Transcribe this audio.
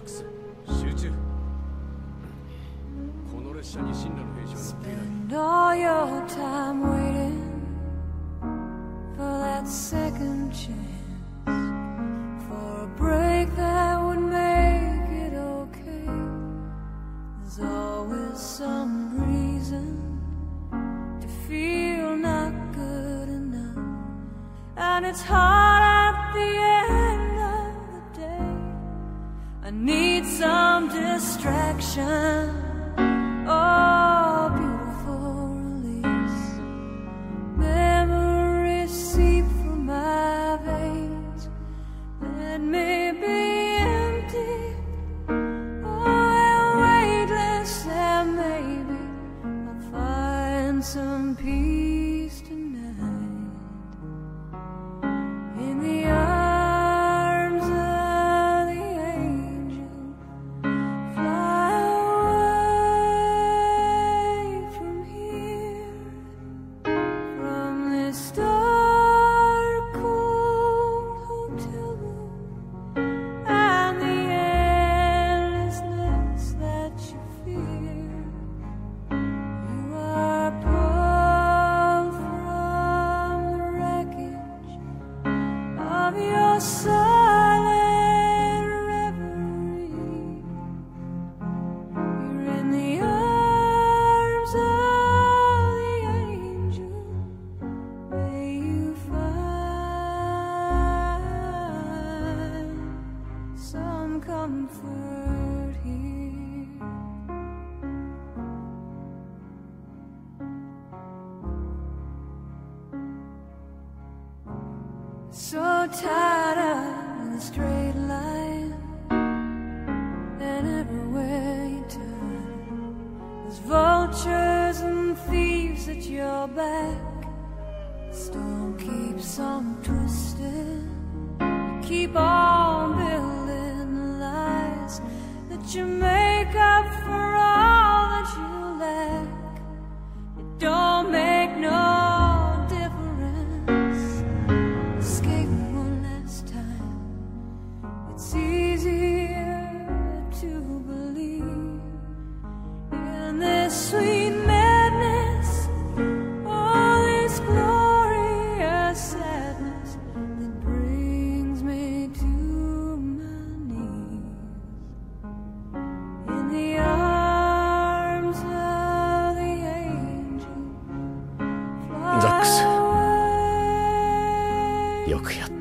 Spend all your time waiting for that second chance, for a break that would make it okay. There's always some reason to feel not good enough, and it's hard at the end of the day. I need some distraction. Oh, beautiful release. Memories seep from my veins. Let me be empty. Oh, and weightless, and maybe I'll find some peace tonight. In the arms of the angel, fly away from here, from this dark, cold hotel room, and the endlessness that you fear. You are pulled from the wreckage of your silent reverie. You're in the arms of the angel. May you find some comfort here. So tired of the straight line, and everywhere you turn, there's vultures and thieves at your back. The storm keeps on twisting. You keep on building the lies that you make up for all that you lack. It don't make no difference. Escape one last time. It's easier to believe in this sweet madness, all this glorious sadness that brings me to my knees. In the arms of the angel, fly ザックス、 away よくやった。